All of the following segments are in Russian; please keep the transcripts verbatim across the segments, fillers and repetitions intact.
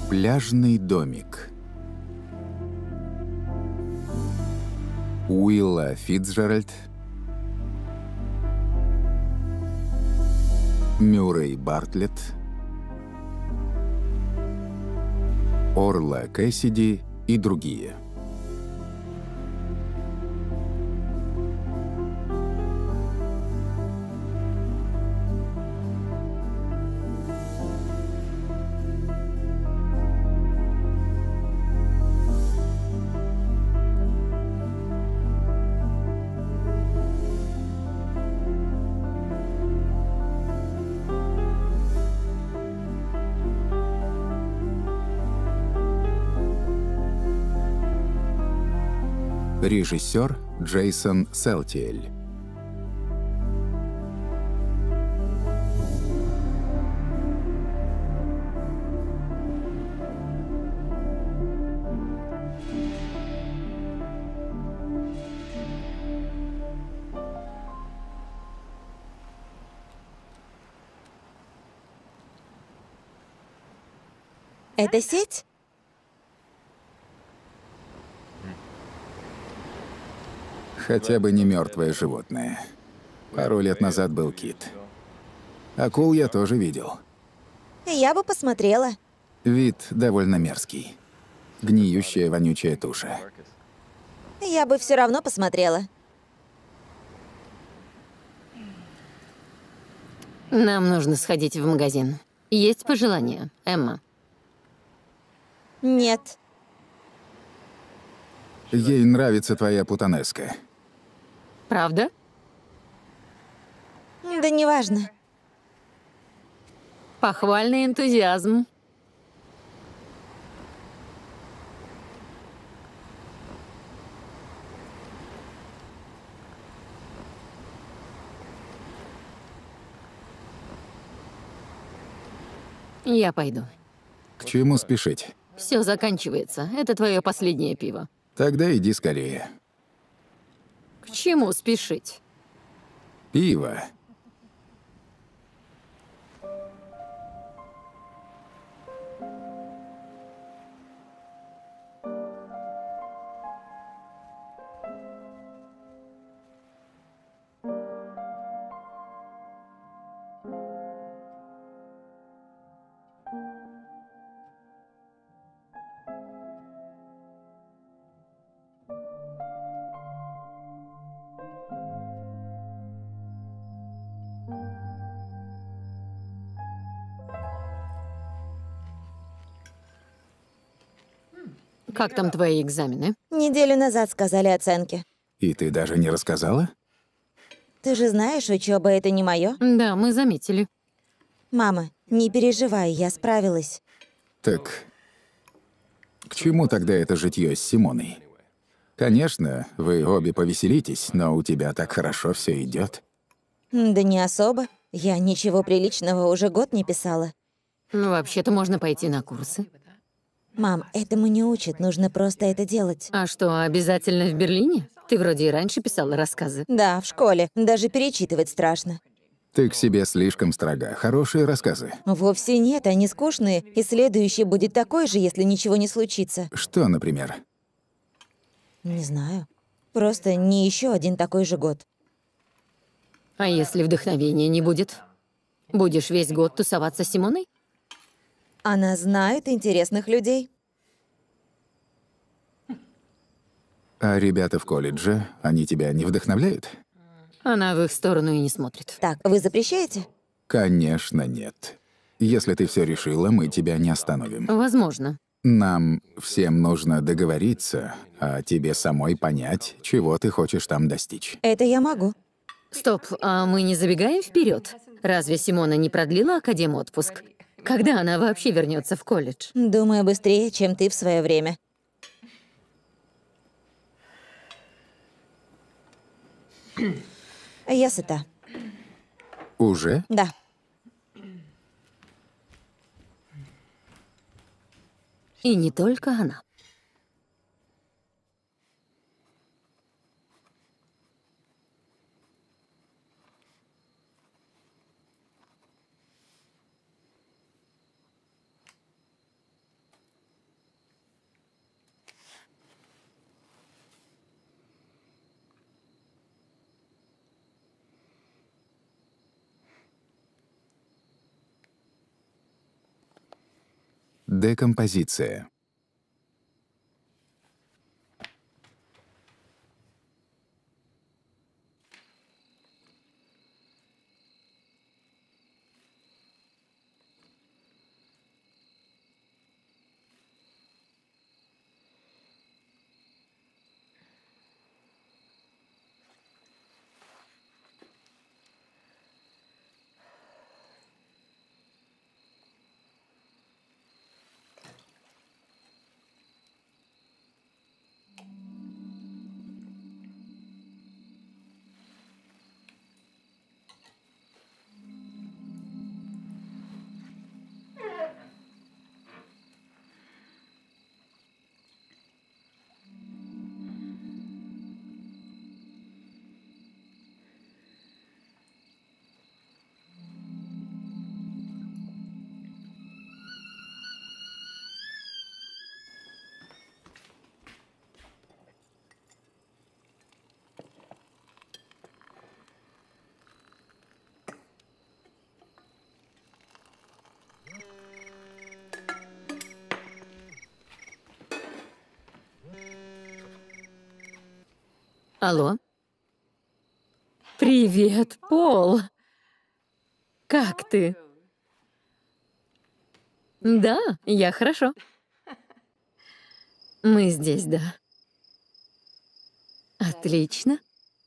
Пляжный домик. Уилла Фицджеральд, Мюррей Бартлетт, Орла Кэссиди и другие. Режиссер Джейсон Селтиэль. Это сеть? Хотя бы не мертвое животное. Пару лет назад был кит. Акул я тоже видел. Я бы посмотрела. Вид довольно мерзкий. Гниющая, вонючая туша. Я бы все равно посмотрела. Нам нужно сходить в магазин. Есть пожелания, Эмма? Нет. Ей нравится твоя путанеска. Правда? Да неважно. Похвальный энтузиазм. Я пойду. К чему спешить? Все заканчивается. Это твое последнее пиво. Тогда иди скорее. К чему спешить? Пиво. Как там твои экзамены? Неделю назад сказали оценки. И ты даже не рассказала? Ты же знаешь, учеба это не мое. Да, мы заметили. Мама, не переживай, я справилась. Так к чему тогда это житье с Симоной? Конечно, вы обе повеселитесь, но у тебя так хорошо все идет. Да не особо. Я ничего приличного уже год не писала. Ну, вообще-то можно пойти на курсы. Мам, этому не учат, нужно просто это делать. А что, обязательно в Берлине? Ты вроде и раньше писала рассказы. Да, в школе. Даже перечитывать страшно. Ты к себе слишком строга. Хорошие рассказы. Вовсе нет, они скучные, и следующий будет такой же, если ничего не случится. Что, например? Не знаю. Просто не еще один такой же год. А если вдохновения не будет? Будешь весь год тусоваться с Симоной? Она знает интересных людей. А ребята в колледже, они тебя не вдохновляют? Она в их сторону и не смотрит. Так, вы запрещаете? Конечно, нет. Если ты все решила, мы тебя не остановим. Возможно. Нам всем нужно договориться, а тебе самой понять, чего ты хочешь там достичь. Это я могу. Стоп, а мы не забегаем вперед? Разве Симона не продлила академ-отпуск? Когда она вообще вернется в колледж? Думаю, быстрее, чем ты в свое время. Я сыта. Уже? Да. И не только она. Декомпозиция. Алло. Привет, Пол. Как ты? Да, я хорошо. Мы здесь, да. Отлично.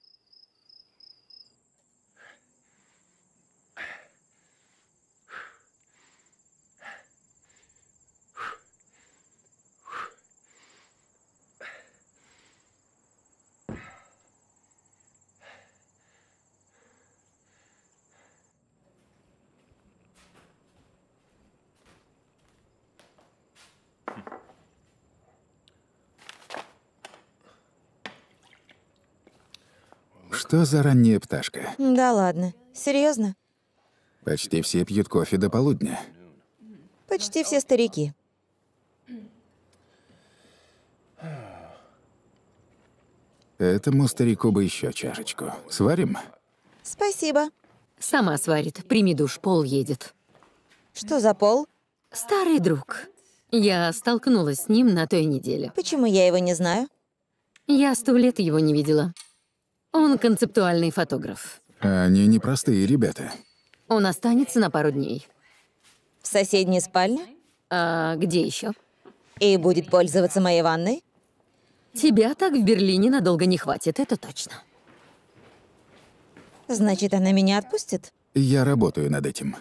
Что за ранняя пташка? Да ладно. Серьезно? Почти все пьют кофе до полудня. Почти все старики. Этому старику бы еще чашечку. Сварим? Спасибо. Сама сварит. Прими душ, Пол едет. Что за Пол? Старый друг. Я столкнулась с ним на той неделе. Почему я его не знаю? Я сто лет его не видела. Он концептуальный фотограф. Они непростые ребята. Он останется на пару дней. В соседней спальне? А где еще? И будет пользоваться моей ванной? Тебя так в Берлине надолго не хватит, это точно. Значит, она меня отпустит? Я работаю над этим.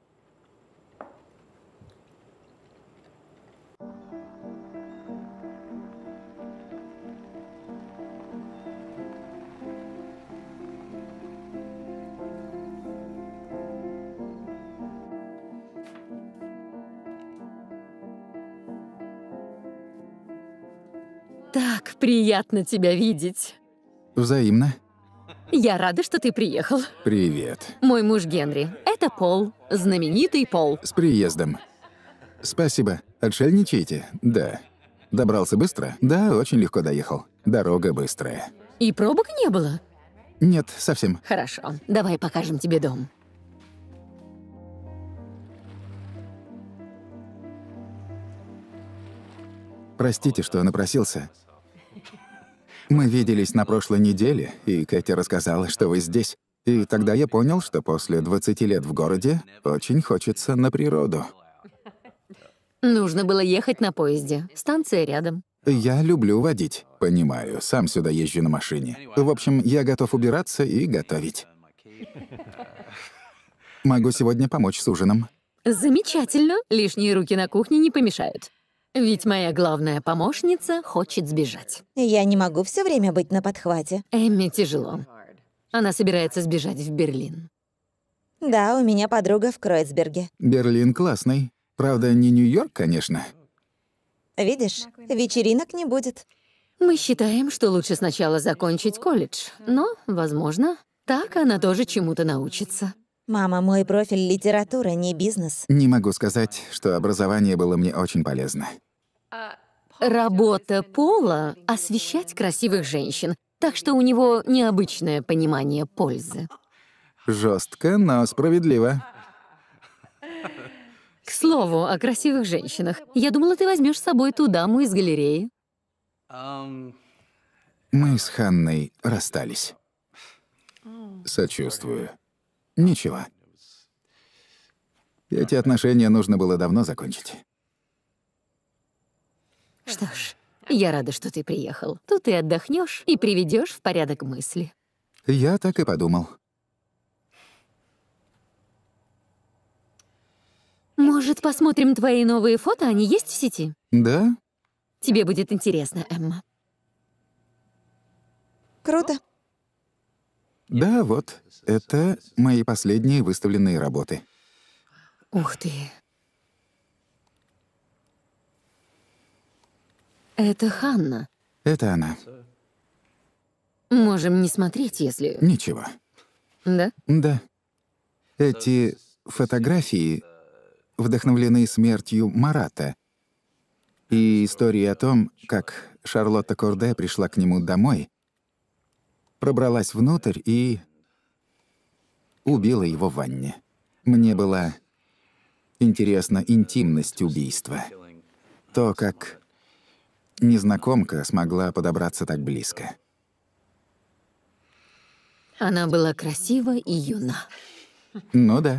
Так приятно тебя видеть. Взаимно. Я рада, что ты приехал. Привет. Мой муж Генри. Это Пол. Знаменитый Пол. С приездом. Спасибо. Отшельничаете? Да. Добрался быстро? Да, очень легко доехал. Дорога быстрая. И пробок не было? Нет, совсем. Хорошо. Давай покажем тебе дом. Простите, что напросился. Мы виделись на прошлой неделе, и Кэти рассказала, что вы здесь. И тогда я понял, что после двадцати лет в городе очень хочется на природу. Нужно было ехать на поезде. Станция рядом. Я люблю водить. Понимаю, сам сюда езжу на машине. В общем, я готов убираться и готовить. Могу сегодня помочь с ужином. Замечательно. Лишние руки на кухне не помешают. Ведь моя главная помощница хочет сбежать. Я не могу все время быть на подхвате. Эмме тяжело. Она собирается сбежать в Берлин. Да, у меня подруга в Кройцберге. Берлин классный. Правда, не Нью-Йорк, конечно. Видишь, вечеринок не будет. Мы считаем, что лучше сначала закончить колледж. Но, возможно, так она тоже чему-то научится. Мама, мой профиль — литература, не бизнес. Не могу сказать, что образование было мне очень полезно. Работа Пола — освещать красивых женщин, так что у него необычное понимание пользы. Жестко, но справедливо. К К слову, о красивых женщинах. Я думала, ты возьмешь с собой ту даму из галереи. Мы с Ханной расстались. Сочувствую. Ничего. Эти отношения нужно было давно закончить. Что ж, я рада, что ты приехал. Тут ты отдохнешь и приведешь в порядок мысли. Я так и подумал. Может, посмотрим твои новые фото? Они есть в сети? Да? Тебе будет интересно, Эмма. Круто. Да, вот. Это мои последние выставленные работы. Ух ты. Это Ханна. Это она. Можем не смотреть, если... Ничего. Да? Да. Эти фотографии вдохновлены смертью Марата и историей о том, как Шарлотта Корде пришла к нему домой, пробралась внутрь и убила его в ванне. Мне была интересна интимность убийства. То, как незнакомка смогла подобраться так близко. Она была красива и юна. Ну да.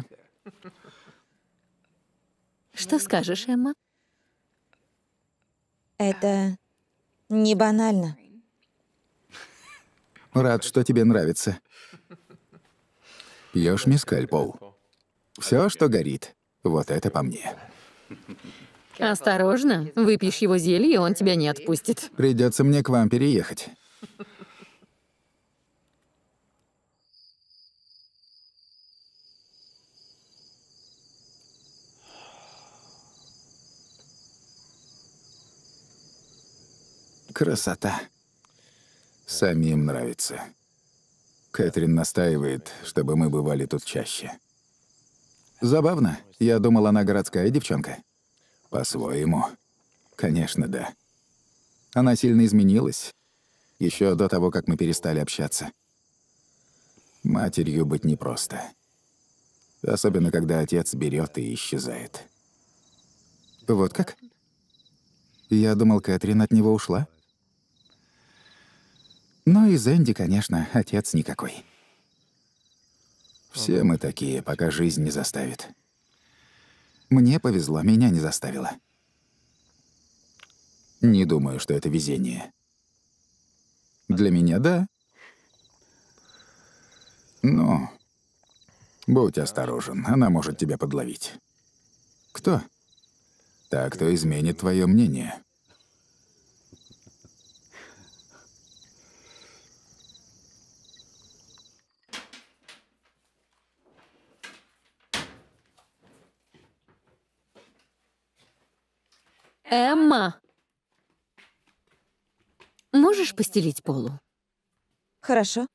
Что скажешь, Эмма? Это не банально. Рад, что тебе нравится. Пьешь мескаль, Пол? Все, что горит, вот это по мне. Осторожно, выпьешь его зелье, и он тебя не отпустит. Придется мне к вам переехать. Красота. Самим нравится. Кэтрин настаивает, чтобы мы бывали тут чаще. Забавно. Я думал, она городская девчонка. По-своему. Конечно, да. Она сильно изменилась. Еще до того, как мы перестали общаться. Матерью быть непросто. Особенно, когда отец берет и исчезает. Вот как? Я думал, Кэтрин от него ушла. Ну и Зэнди, конечно, отец никакой. Все мы такие, пока жизнь не заставит. Мне повезло, меня не заставила. Не думаю, что это везение. Для меня — да. Но будь осторожен, она может тебя подловить. Кто? Та, кто изменит твое мнение. Эмма! Можешь постелить полу? Хорошо.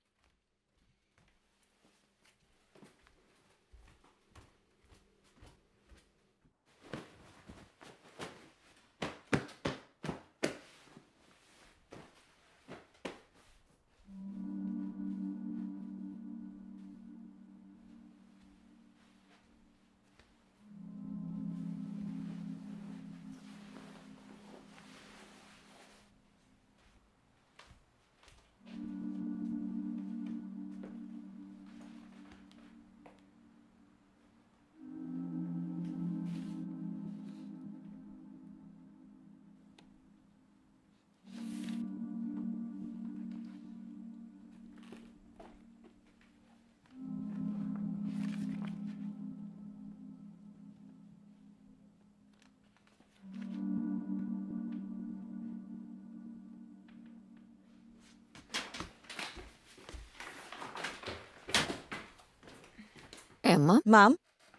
Эмма? Мам,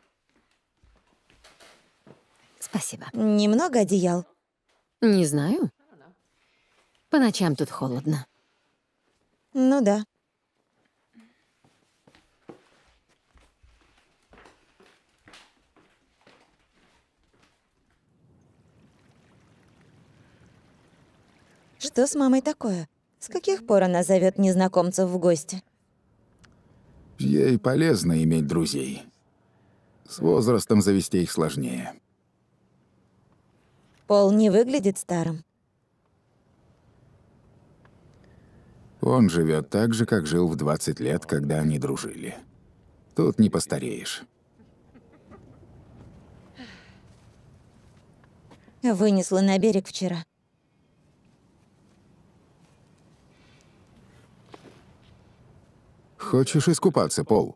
Спасибо. немного одеял. Не знаю. По ночам тут холодно. Ну да. Что с мамой такое? С каких пор она зовет незнакомцев в гости? Ей полезно иметь друзей. С возрастом завести их сложнее. Пол не выглядит старым. Он живет так же, как жил в двадцать лет, когда они дружили. Тут не постареешь. Вынесла на берег вчера. Хочешь искупаться, Пол?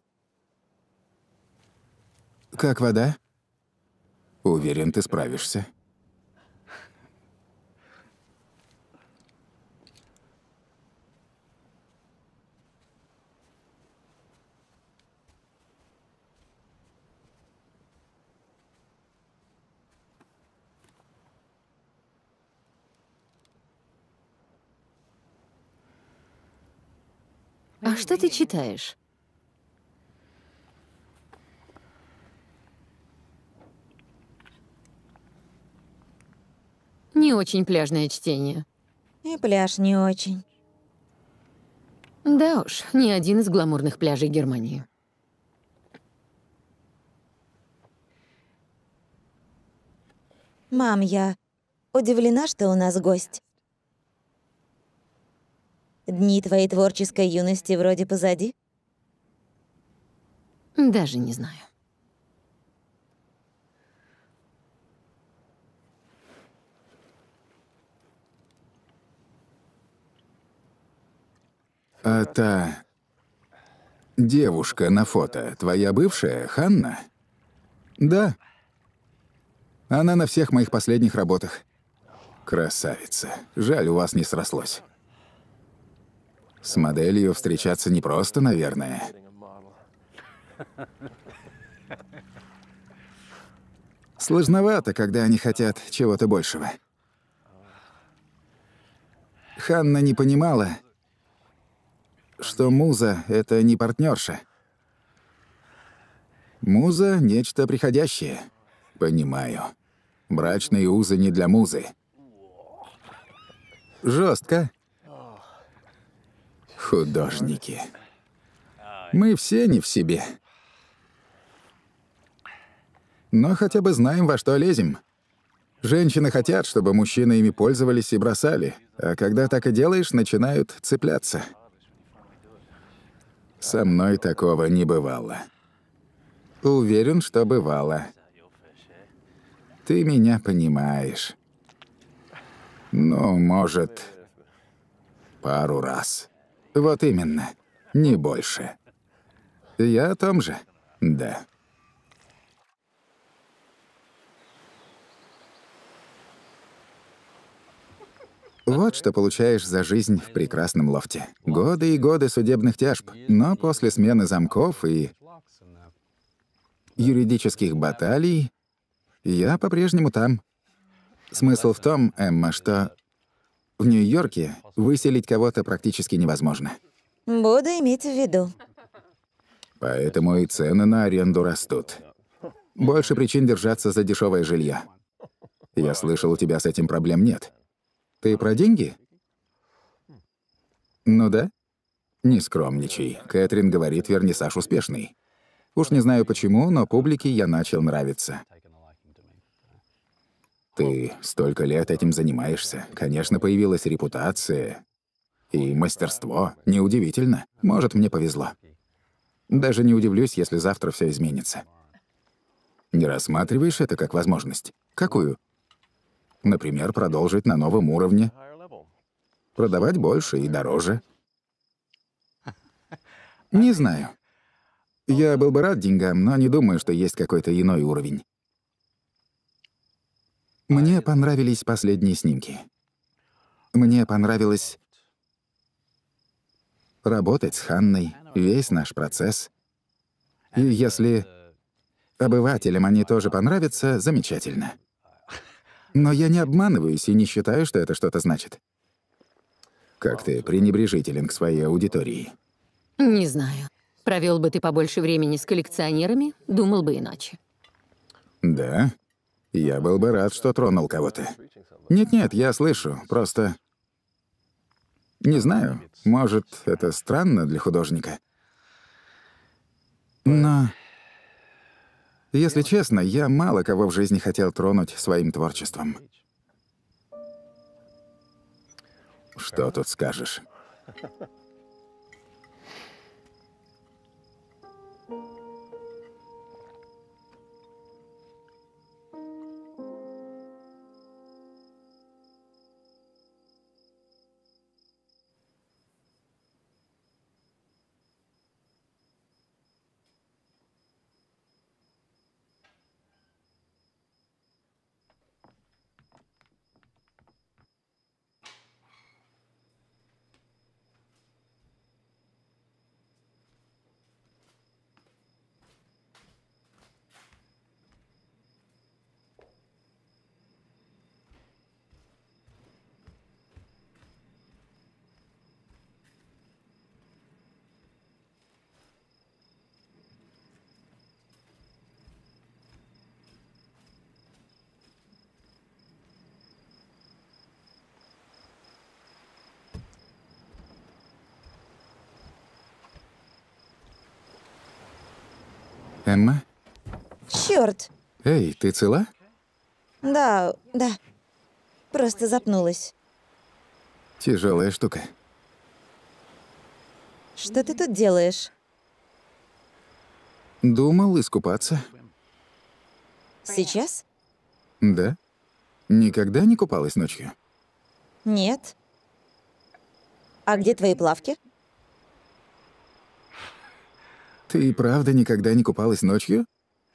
Как вода? Уверен, ты справишься. А что ты читаешь? Не очень пляжное чтение. И пляж не очень. Да уж, ни один из гламурных пляжей Германии. Мам, я удивлена, что у нас гость. Дни твоей творческой юности вроде позади. Даже не знаю. А та девушка на фото твоя бывшая, Ханна? Да. Она на всех моих последних работах. Красавица. Жаль, у вас не срослось. С моделью встречаться непросто, наверное. Сложновато, когда они хотят чего-то большего. Ханна не понимала, что муза — это не партнерша. Муза — нечто приходящее. Понимаю. Брачные узы не для музы. Жестко. Художники. Мы все не в себе. Но хотя бы знаем, во что лезем. Женщины хотят, чтобы мужчины ими пользовались и бросали, а когда так и делаешь, начинают цепляться. Со мной такого не бывало. Уверен, что бывало. Ты меня понимаешь. Ну, может, пару раз. Вот именно, не больше. Я о том же, да. Вот что получаешь за жизнь в прекрасном лофте. Годы и годы судебных тяжб, но после смены замков и юридических баталий я по-прежнему там. Смысл в том, Эмма, что в Нью-Йорке выселить кого-то практически невозможно. Буду иметь в виду. Поэтому и цены на аренду растут. Больше причин держаться за дешевое жилье. Я слышал, у тебя с этим проблем нет. Ты про деньги? Ну да. Не скромничай. Кэтрин говорит, вернисаж успешный. Уж не знаю почему, но публике я начал нравиться. Ты столько лет этим занимаешься. Конечно, появилась репутация и мастерство. Неудивительно. Может, мне повезло. Даже не удивлюсь, если завтра все изменится. Не рассматриваешь это как возможность? Какую? Например, продолжить на новом уровне. Продавать больше и дороже. Не знаю. Я был бы рад деньгам, но не думаю, что есть какой-то иной уровень. Мне понравились последние снимки. Мне понравилось работать с Ханной, весь наш процесс. И если обывателям они тоже понравятся, замечательно. Но я не обманываюсь и не считаю, что это что-то значит. Как ты пренебрежителен к своей аудитории. Не знаю. Провел бы ты побольше времени с коллекционерами, думал бы иначе. Да? Я был бы рад, что тронул кого-то. Нет-нет, я слышу, просто... Не знаю, может, это странно для художника. Но... Если честно, я мало кого в жизни хотел тронуть своим творчеством. Что тут скажешь? Эмма? Чёрт! Эй, ты цела? Да, да. Просто запнулась. Тяжелая штука. Что ты тут делаешь? Думал искупаться. Сейчас? Да? Никогда не купалась ночью? Нет. А где твои плавки? Ты и правда никогда не купалась ночью?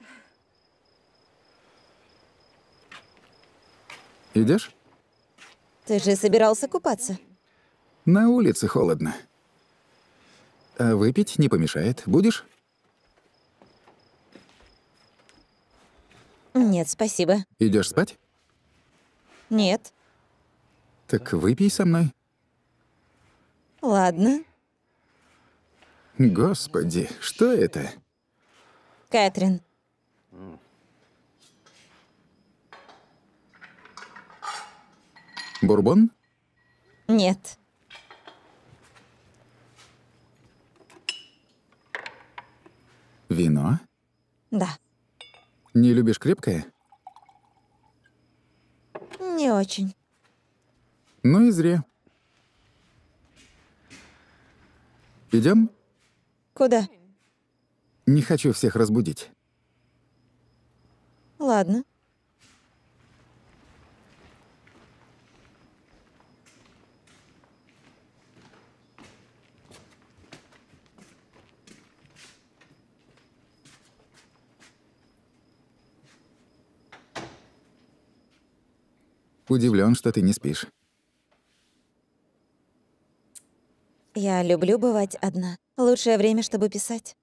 Идешь? Ты же собирался купаться. На улице холодно. А выпить не помешает. Будешь? Нет, спасибо. Идешь спать? Нет. Так выпей со мной. Ладно. Господи, что это? Кэтрин. Бурбон? Нет. Вино? Да. Не любишь крепкое? Не очень. Ну и зря. Идем? Куда? Не хочу всех разбудить. Ладно. Удивлен, что ты не спишь. Я люблю бывать одна. Лучшее время, чтобы писать.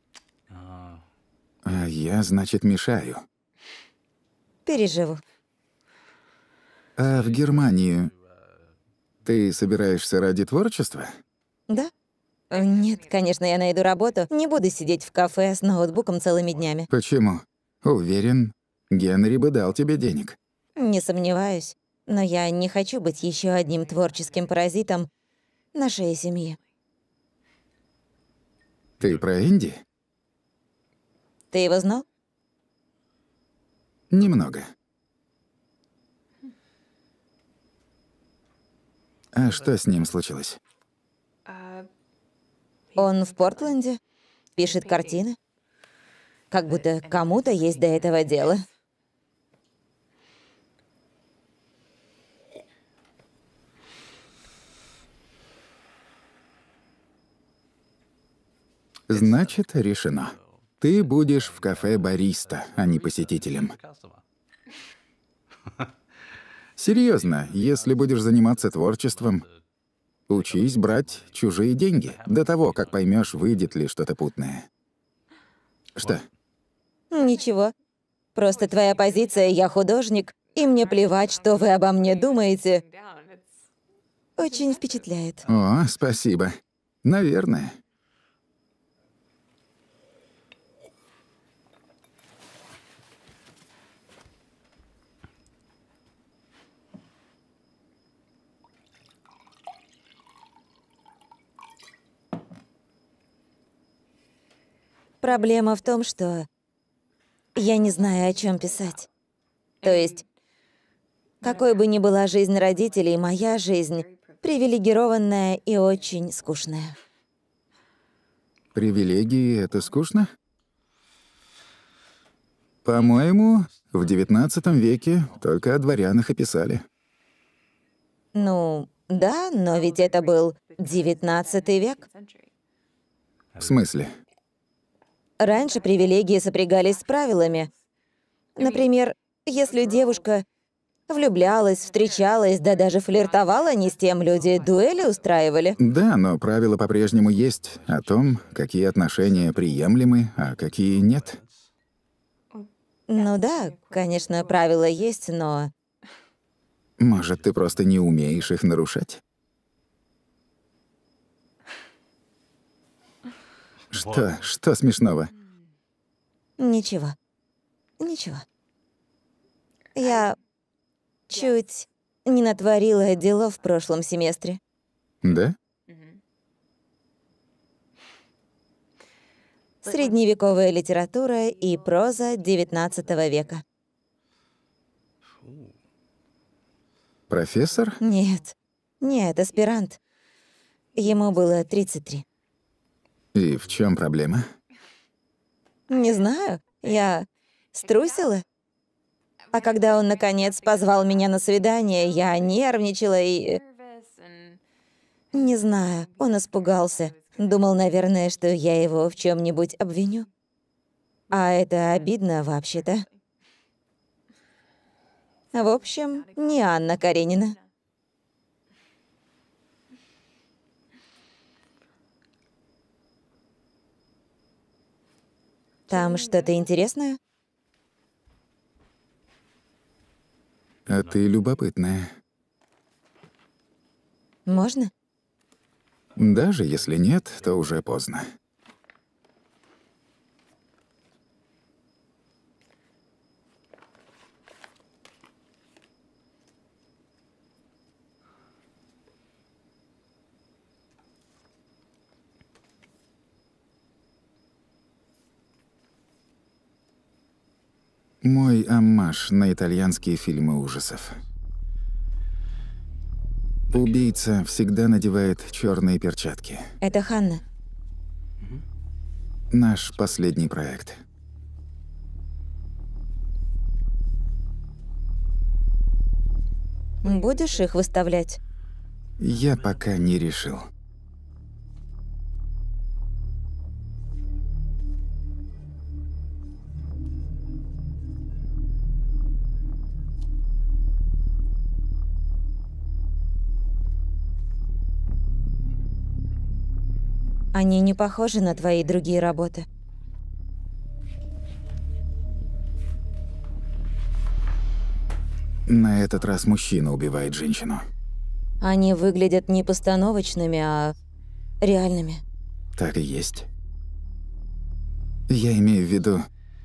А я, значит, мешаю. Переживу. А в Германию ты собираешься ради творчества? Да? Нет, конечно, я найду работу. Не буду сидеть в кафе с ноутбуком целыми днями. Почему? Уверен, Генри бы дал тебе денег. Не сомневаюсь. Но я не хочу быть еще одним творческим паразитом на шее семьи. Ты про Энди? Ты его знал? Немного. А что с ним случилось? Он в Портленде, пишет картины. Как будто кому-то есть до этого дело. Значит, решено. Ты будешь в кафе бариста, а не посетителем. Серьезно, если будешь заниматься творчеством, учись брать чужие деньги до того, как поймешь, выйдет ли что-то путное. Что? Ничего. Просто твоя позиция «я художник», и мне плевать, что вы обо мне думаете, очень впечатляет. О, спасибо. Наверное. Проблема в том, что я не знаю, о чем писать. То есть, какой бы ни была жизнь родителей, моя жизнь привилегированная и очень скучная. Привилегии — это скучно? По-моему, в девятнадцатом веке только о дворянах и писали. Ну, да, но ведь это был девятнадцатый век. В смысле? Раньше привилегии сопрягались с правилами. Например, если девушка влюблялась, встречалась, да даже флиртовала не с тем, люди дуэли устраивали. Да, но правила по-прежнему есть о том, какие отношения приемлемы, а какие нет. Ну да, конечно, правила есть, но... Может, ты просто не умеешь их нарушать? Что? Что смешного? Ничего. Ничего. Я чуть не натворила делов в прошлом семестре. Да? Средневековая литература и проза девятнадцатого века. Профессор? Нет, нет, аспирант. Ему было тридцать три. И в чем проблема? Не знаю, я струсила. А когда он, наконец, позвал меня на свидание, я нервничала и... Не знаю, он испугался. Думал, наверное, что я его в чем нибудь обвиню. А это обидно вообще-то. В общем, не Анна Каренина. Там что-то интересное? А ты любопытная. Можно? Даже если нет, то уже поздно. Мой аммаж на итальянские фильмы ужасов. Убийца всегда надевает черные перчатки. Это Ханна. Наш последний проект. Будешь их выставлять? Я пока не решил. Они не похожи на твои другие работы. На этот раз мужчина убивает женщину. Они выглядят не постановочными, а реальными. Так и есть. Я имею в виду,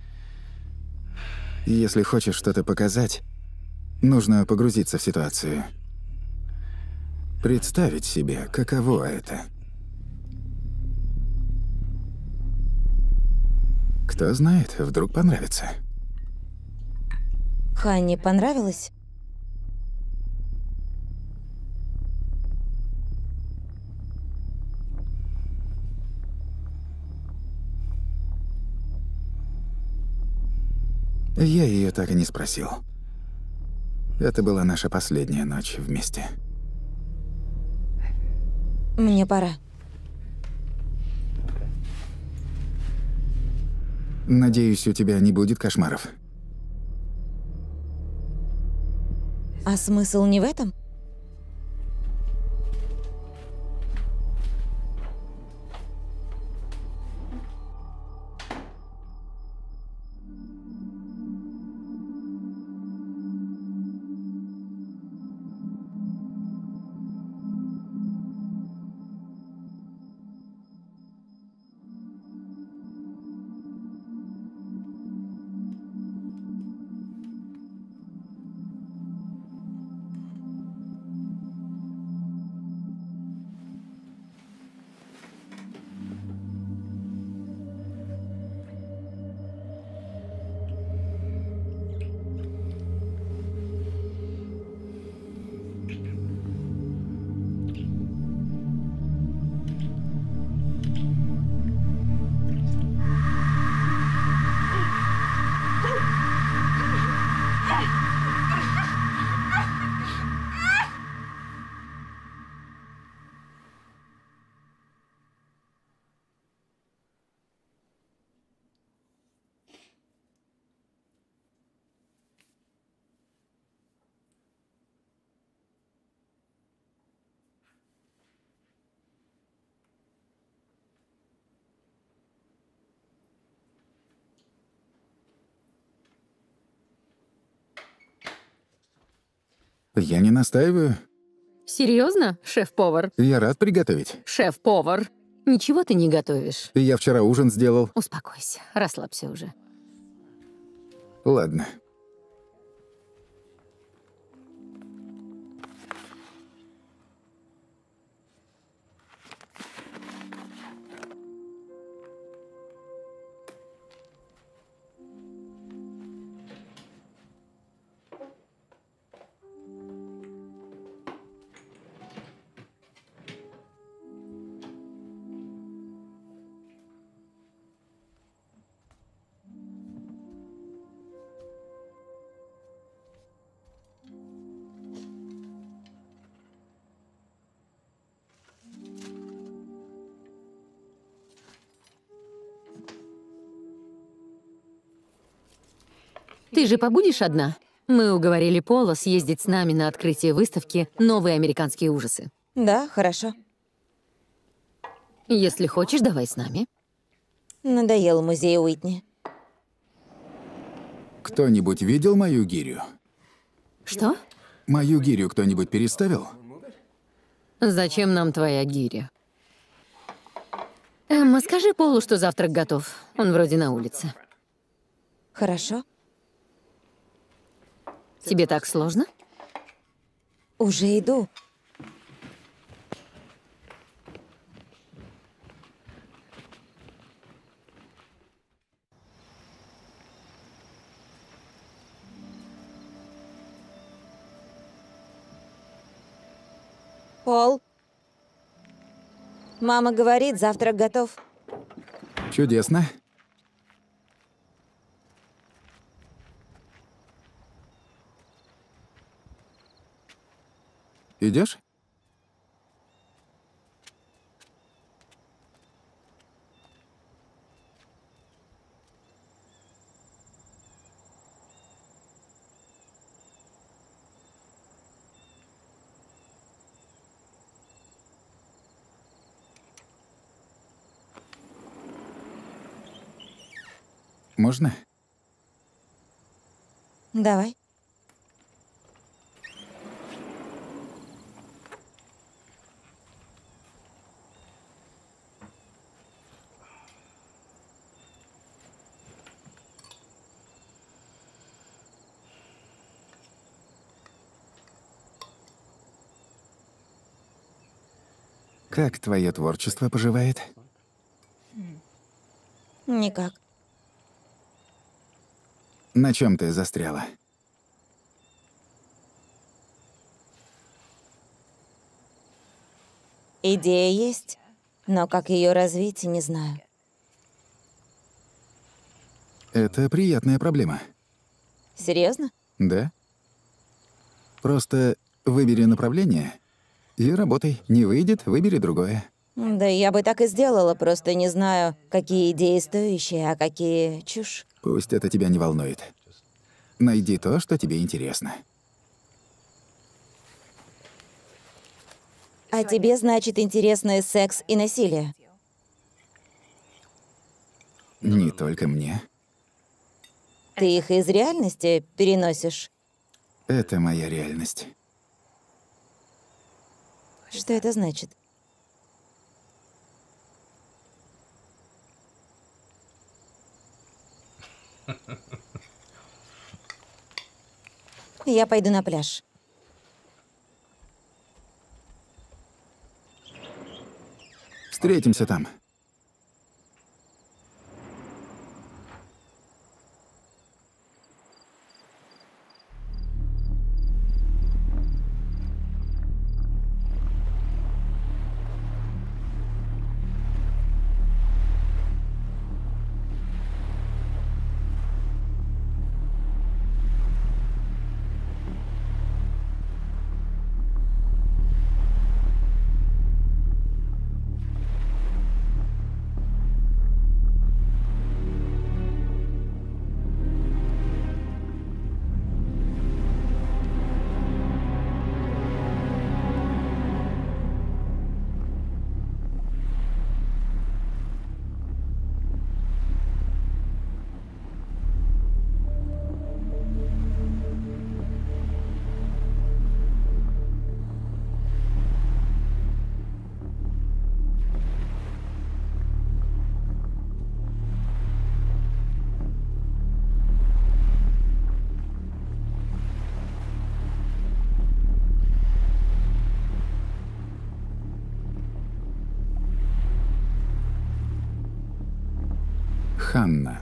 если хочешь что-то показать, нужно погрузиться в ситуацию. Представить себе, каково это. Кто знает, вдруг понравится. Ханне понравилось? Я ее так и не спросил. Это была наша последняя ночь вместе. Мне пора. Надеюсь, у тебя не будет кошмаров. А смысл не в этом? Я не настаиваю. Серьезно, шеф-повар? Я рад приготовить. Шеф-повар. Ничего ты не готовишь. Я вчера ужин сделал. Успокойся, расслабься уже. Ладно. Ты же побудешь одна? Мы уговорили Пола съездить с нами на открытие выставки «Новые американские ужасы». Да, хорошо. Если хочешь, давай с нами. Надоел музей Уитни. Кто-нибудь видел мою гирю? Что? Мою гирю кто-нибудь переставил? Зачем нам твоя гиря? Эмма, скажи Полу, что завтрак готов. Он вроде на улице. Хорошо. Тебе так сложно? Уже иду. Пол. Мама говорит, завтрак готов. Чудесно. Идешь? Можно? Давай. Как твое творчество поживает? Никак. На чем ты застряла? Идея есть, но как ее развить, не знаю. Это приятная проблема. Серьезно? Да? Просто выбери направление и работай. Не выйдет, выбери другое. Да я бы так и сделала, просто не знаю, какие идеи стоящие, а какие чушь. Пусть это тебя не волнует. Найди то, что тебе интересно. А тебе, значит, интересны секс и насилие? Не только мне. Ты их из реальности переносишь? Это моя реальность. Что это значит? Я пойду на пляж. Встретимся там. Ханна.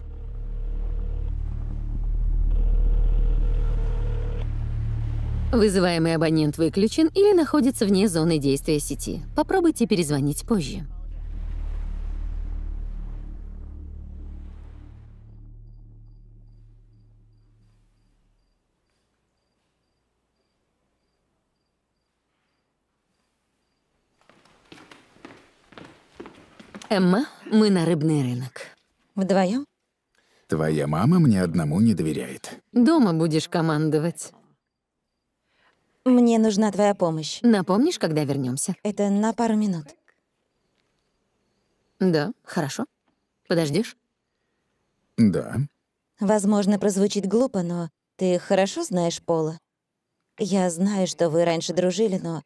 Вызываемый абонент выключен или находится вне зоны действия сети. Попробуйте перезвонить позже. Эмма, мы на рыбный рынок. Вдвоем? Твоя мама мне одному не доверяет. Дома будешь командовать. Мне нужна твоя помощь. Напомнишь, когда вернемся? Это на пару минут. Да, хорошо. Подождешь? Да. Возможно, прозвучит глупо, но ты хорошо знаешь Пола? Я знаю, что вы раньше дружили, но...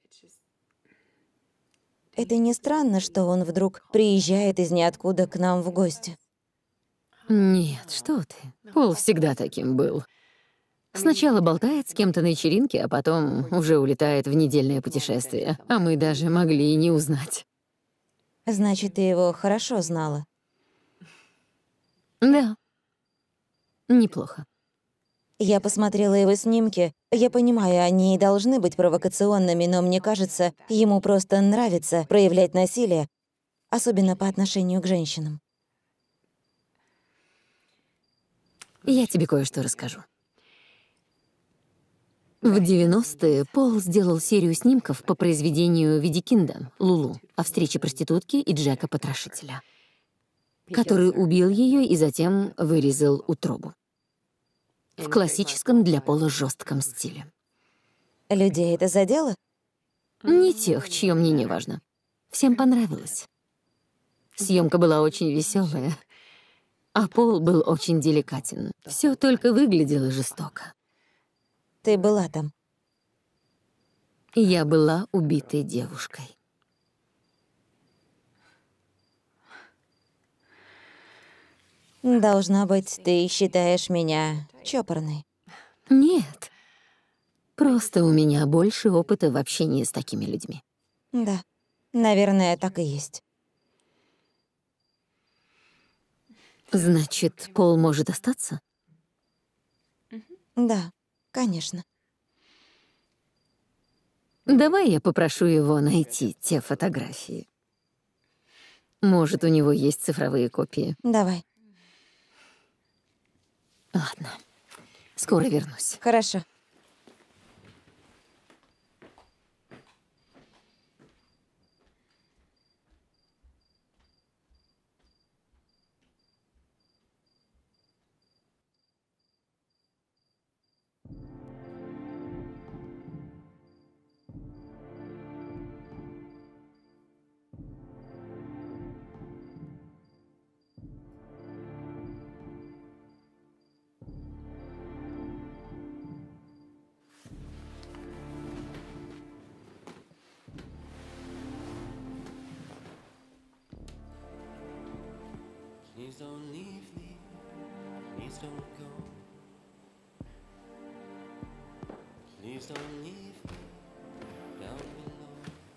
Это не странно, что он вдруг приезжает из ниоткуда к нам в гости. Нет, что ты. Пол всегда таким был. Сначала болтает с кем-то на вечеринке, а потом уже улетает в недельное путешествие. А мы даже могли и не узнать. Значит, ты его хорошо знала. Да. Неплохо. Я посмотрела его снимки. Я понимаю, они и должны быть провокационными, но мне кажется, ему просто нравится проявлять насилие, особенно по отношению к женщинам. Я тебе кое-что расскажу. В девяностые Пол сделал серию снимков по произведению Ведикинда «Лулу» о встрече проститутки и Джека-потрошителя, который убил ее и затем вырезал утробу. В классическом для Пола жестком стиле. Людей это задело? Не тех, чье мнение важно. Всем понравилось. Съемка была очень веселая, а Пол был очень деликатен. Все только выглядело жестоко. Ты была там. Я была убитой девушкой. Должно быть, ты считаешь меня чопорной. Нет. Просто у меня больше опыта в общении с такими людьми. Да, наверное, так и есть. Значит, Пол может остаться? Да, конечно. Давай я попрошу его найти те фотографии. Может, у него есть цифровые копии. Давай. Ладно. Скоро вернусь. Хорошо. Please don't leave me, please don't go. Please don't leave me down below.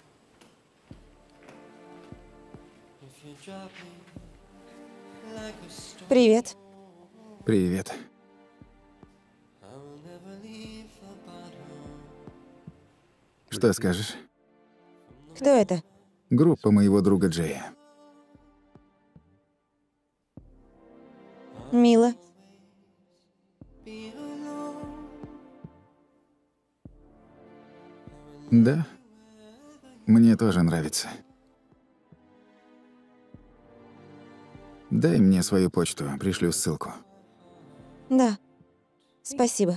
If you drop me like a stone, Привет. Привет. I will never leave the bottom. Что скажешь? Кто это? Группа моего друга Джея. Мила. Be alone. Да? Мне тоже нравится. Дай мне свою почту, пришлю ссылку. Да. Спасибо.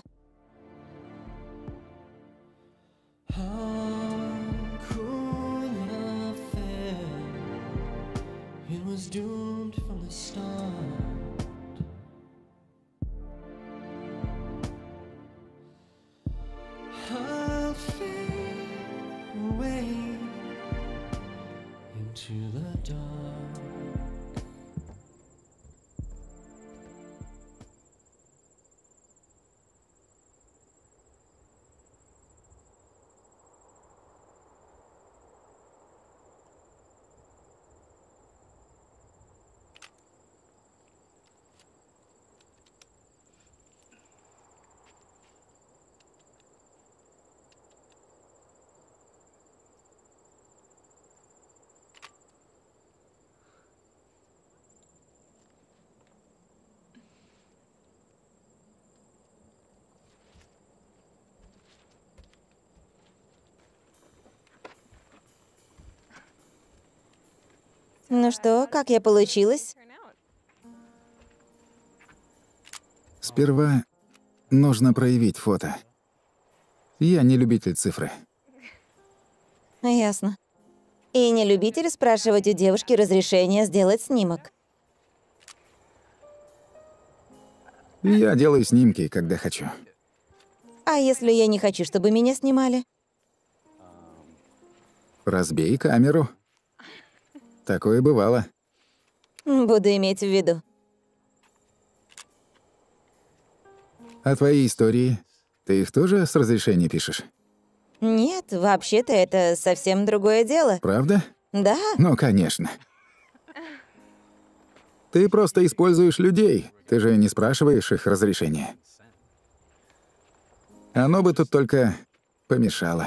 How could have failed? It was doomed from the start. I'll fade away into the dark. Ну что, как я получилась? Сперва нужно проявить фото. Я не любитель цифры. Ясно. И не любитель спрашивать у девушки разрешения сделать снимок. Я делаю снимки, когда хочу. А если я не хочу, чтобы меня снимали? Разбей камеру. Такое бывало. Буду иметь в виду. А твои истории? Ты их тоже с разрешения пишешь? Нет, вообще-то это совсем другое дело. Правда? Да, Ну, конечно. Ты просто используешь людей. Ты же не спрашиваешь их разрешения. Оно бы тут только помешало.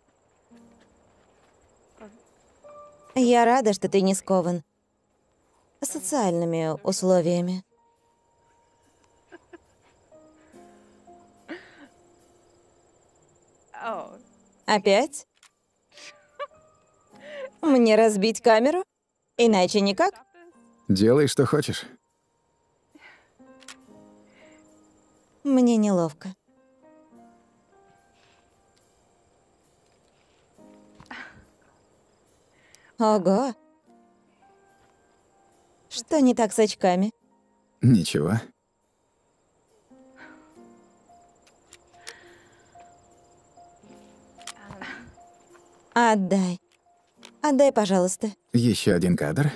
я рада, что ты не скован социальными условиями. Опять? Мне разбить камеру? Иначе никак? Делай, что хочешь. Мне неловко. Ого. Что не так с очками? Ничего. Отдай. Отдай, пожалуйста. Еще один кадр.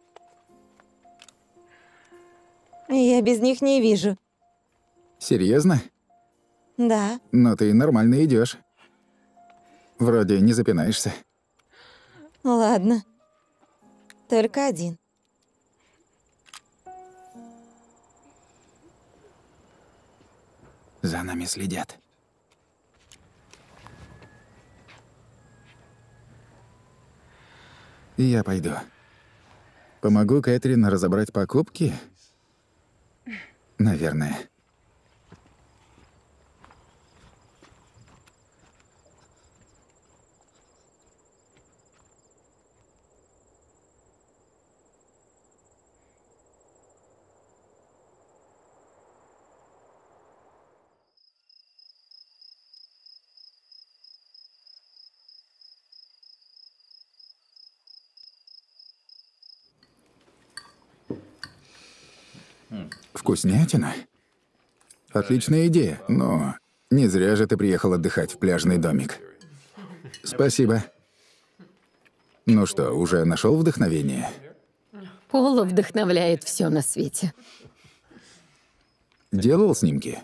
Я без них не вижу. Серьезно? Да. Но ты нормально идешь. Вроде не запинаешься. Ладно. Только один. За нами следят. Я пойду. Помогу Кэтрин разобрать покупки? Наверное. Вкуснятина? Отличная идея, но не зря же ты приехал отдыхать в пляжный домик. Спасибо. Ну что, уже нашел вдохновение? Пола вдохновляет все на свете. Делал снимки?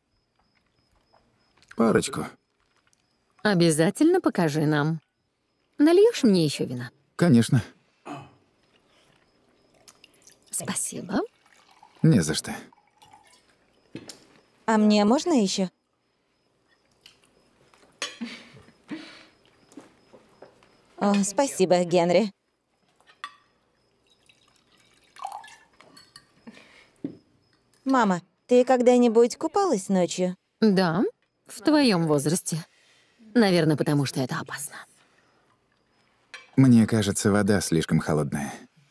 Парочку. Обязательно покажи нам. Нальешь мне еще вина? Конечно. Спасибо. Не за что. А мне можно еще? О, спасибо, Генри. Мама, ты когда-нибудь купалась ночью? Да, в твоем возрасте. Наверное, потому что это опасно. Мне кажется, вода слишком холодная.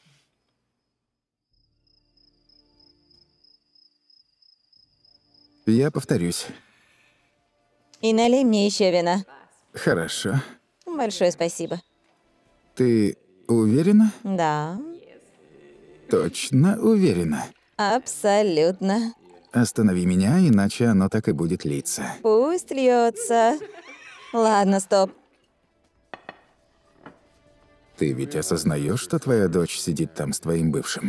Я повторюсь. И налей мне еще вина. Хорошо. Большое спасибо. Ты уверена? Да, Точно уверена. абсолютно. Останови меня, иначе оно так и будет литься. Пусть льется. Ладно, стоп. Ты ведь осознаешь, что твоя дочь сидит там с твоим бывшим?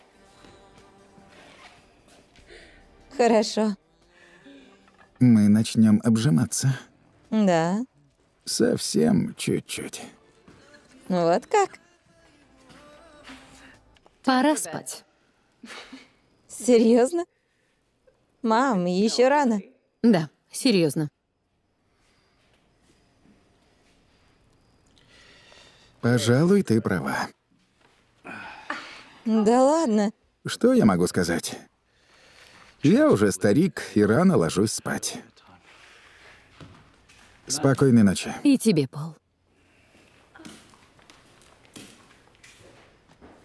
Хорошо. Мы начнем обжиматься. Да. Совсем чуть-чуть. Вот как? Пора спать. Серьезно? Мам, еще рано. Да, серьезно. Пожалуй, ты права. Да ладно. Что я могу сказать? Я уже старик и рано ложусь спать. Спокойной ночи. И тебе, Пол.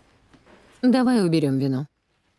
Давай уберем вино.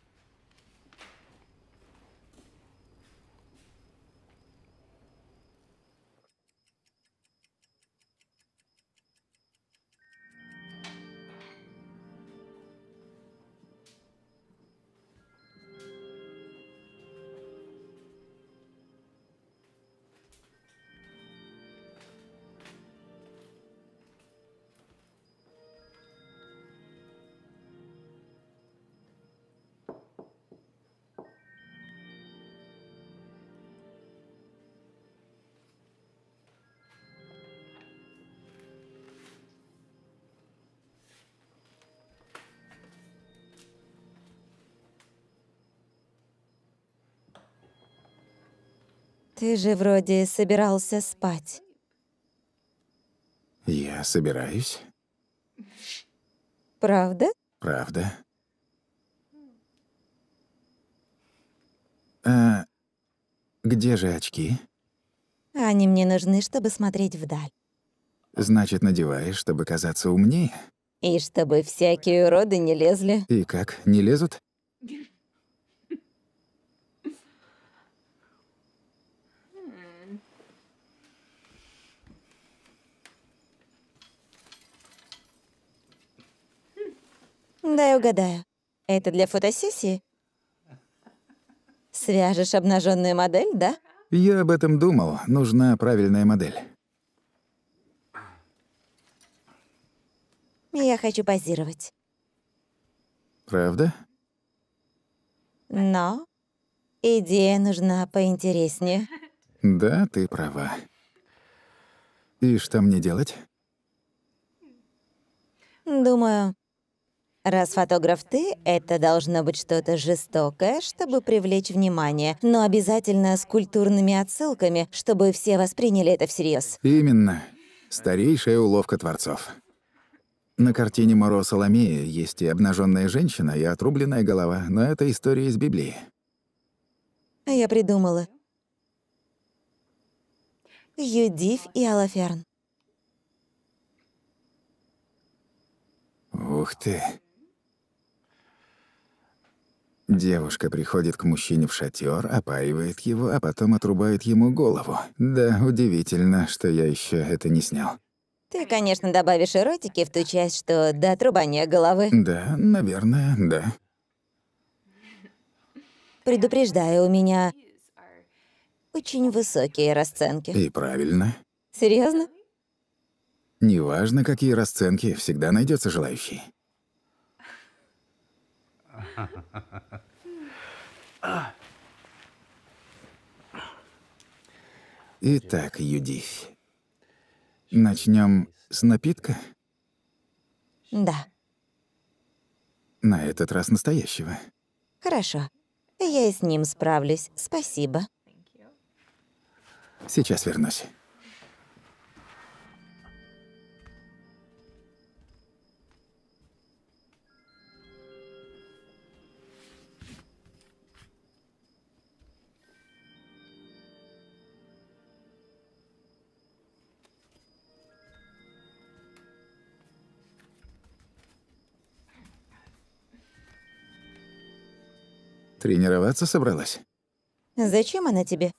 Ты же вроде собирался спать. Я собираюсь. Правда? Правда. А где же очки? Они мне нужны, чтобы смотреть вдаль. Значит, надеваешь, чтобы казаться умнее? И чтобы всякие уроды не лезли. И как, не лезут? Дай угадаю. Это для фотосессии? Свяжешь обнаженную модель, да? Я об этом думал. Нужна правильная модель. Я хочу позировать. Правда? Но идея нужна поинтереснее. Да, ты права. И что мне делать? Думаю, раз фотограф ты, это должно быть что-то жестокое, чтобы привлечь внимание, но обязательно с культурными отсылками, чтобы все восприняли это всерьез. Именно. Старейшая уловка творцов. На картине Моро Соломея есть и обнаженная женщина, и отрубленная голова, но это история из Библии. А я придумала. Юдифь и Алаферн. Ух ты. Девушка приходит к мужчине в шатер, опаивает его, а потом отрубает ему голову. Да, удивительно, что я еще это не снял. Ты, конечно, добавишь эротики в ту часть, что до отрубания головы. Да, наверное, да. Предупреждаю, у меня очень высокие расценки. И правильно. Серьезно? Неважно, какие расценки, всегда найдется желающий. Итак, Юдифь, начнем с напитка? Да. На этот раз настоящего. Хорошо. Я и с ним справлюсь. Спасибо. Сейчас вернусь. Тренироваться собралась? Зачем она тебе?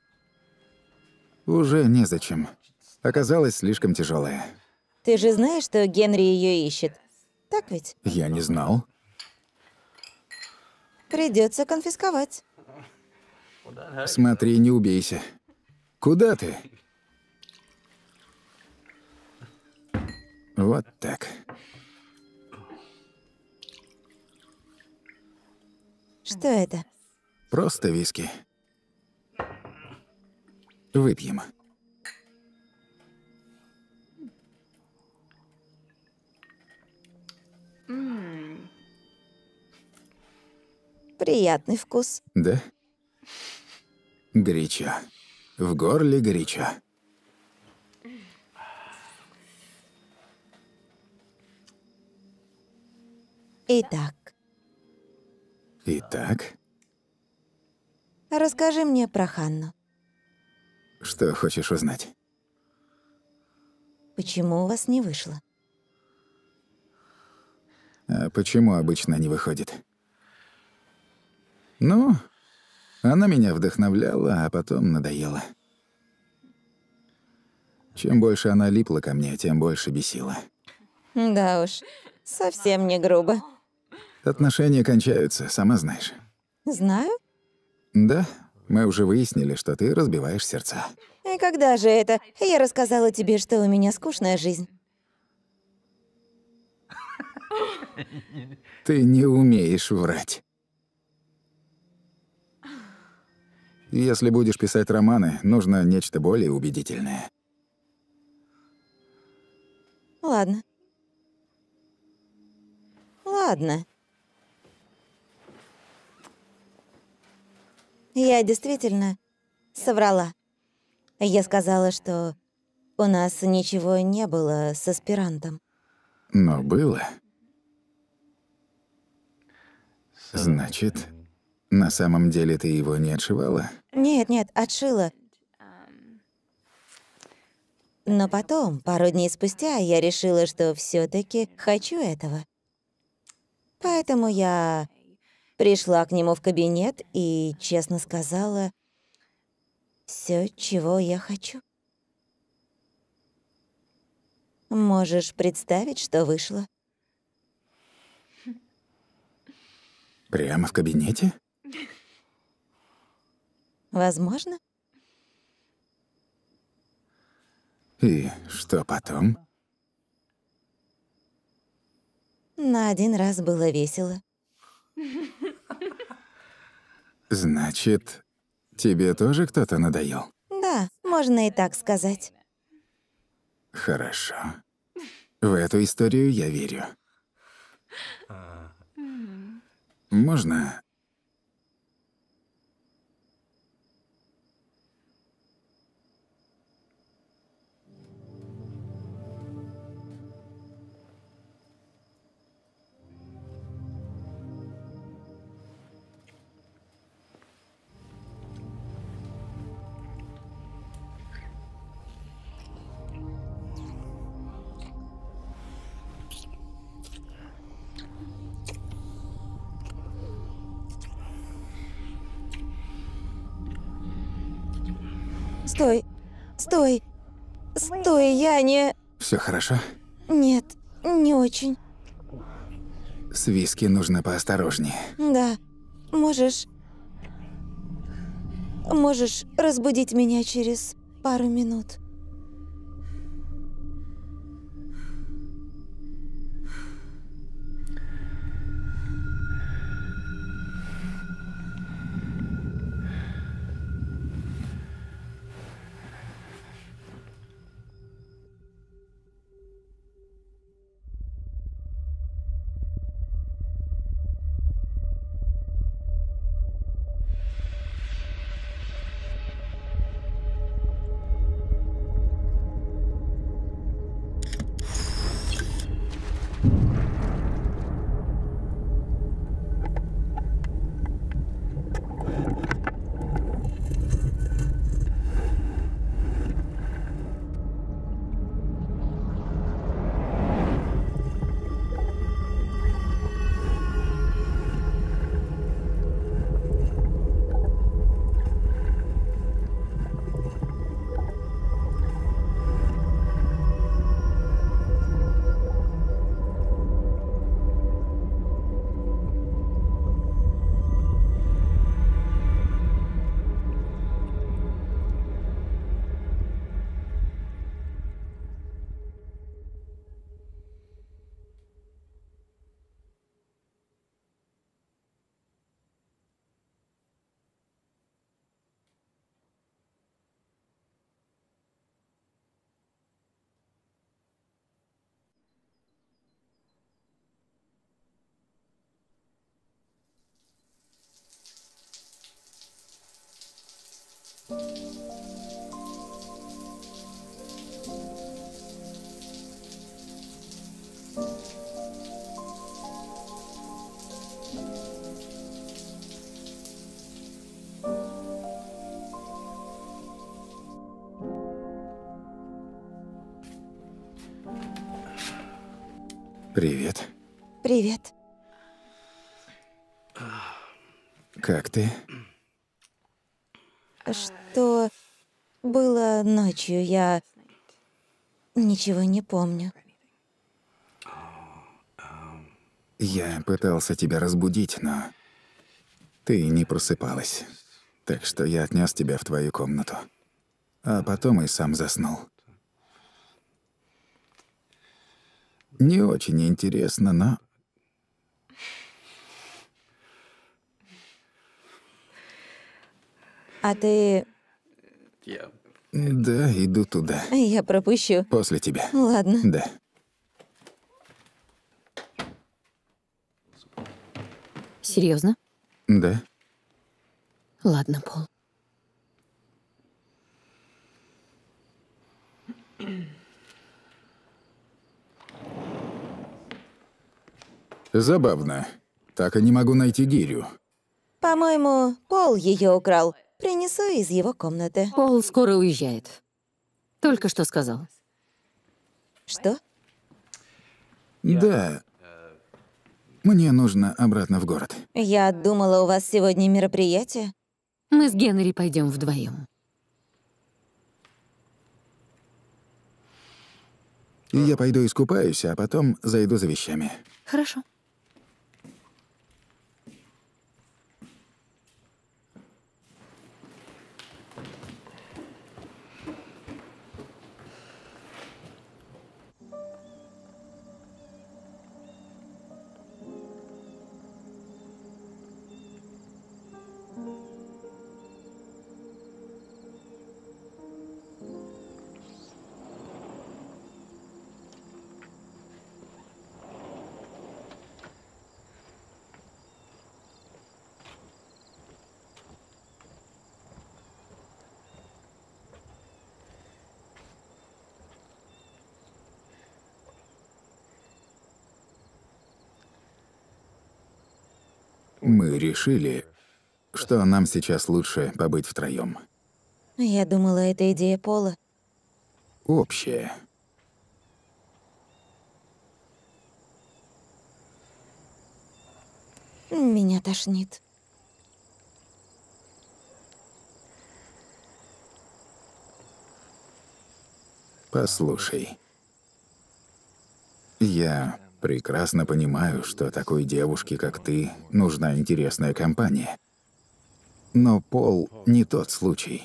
Уже незачем. Оказалось слишком тяжелая. Ты же знаешь, что Генри ее ищет. Так ведь? Я не знал. Придется конфисковать. Смотри, не убейся. Куда ты? Вот так. Что это? Просто виски. Выпьем. Приятный вкус. Да? Горячо. В горле горячо. Итак, Итак, расскажи мне про Ханну. что хочешь узнать? Почему у вас не вышло? А почему обычно не выходит? Ну, она меня вдохновляла, а потом надоела. Чем больше она липла ко мне, тем больше бесила. Да уж, совсем не грубо. Отношения кончаются, сама знаешь. Знаю. Да, мы уже выяснили, что ты разбиваешь сердца. И когда же это? Я рассказала тебе, что у меня скучная жизнь. Ты не умеешь врать. Если будешь писать романы, нужно нечто более убедительное. Ладно. Ладно. Я действительно соврала. Я сказала, что у нас ничего не было с аспирантом. Но было. Значит, на самом деле ты его не отшивала? Нет, нет, отшила. Но потом, пару дней спустя, я решила, что все таки хочу этого. Поэтому я пришла к нему в кабинет и честно сказала все, чего я хочу. Можешь представить, что вышло? Прямо в кабинете? Возможно? И что потом? На один раз было весело. Значит, тебе тоже кто-то надоел? Да, можно и так сказать. Хорошо. В эту историю я верю. Можно? Стой, стой, стой, я не... Все хорошо? Нет, не очень. С виски нужно поосторожнее. Да, можешь... Можешь разбудить меня через пару минут. Привет. Привет. Как ты? Что было ночью, я ничего не помню. Я пытался тебя разбудить, но ты не просыпалась. Так что я отнес тебя в твою комнату. А потом и сам заснул. Не очень интересно, но... А ты... Да, иду туда. Я пропущу. После тебя. Ладно. Да. Серьезно? Да. Ладно, Пол. Забавно. Так и не могу найти гирю. По-моему, Пол ее украл. Принесу из его комнаты. Пол скоро уезжает. Только что сказал. Что? Да. Мне нужно обратно в город. Я думала, у вас сегодня мероприятие. Мы с Генри пойдем вдвоем. И я пойду искупаюсь, а потом зайду за вещами. Хорошо. Мы решили, что нам сейчас лучше побыть втроем. Я думала, это идея Пола. Общее. Меня тошнит. Послушай. Я прекрасно понимаю, что такой девушке, как ты, нужна интересная компания. Но Пол не тот случай.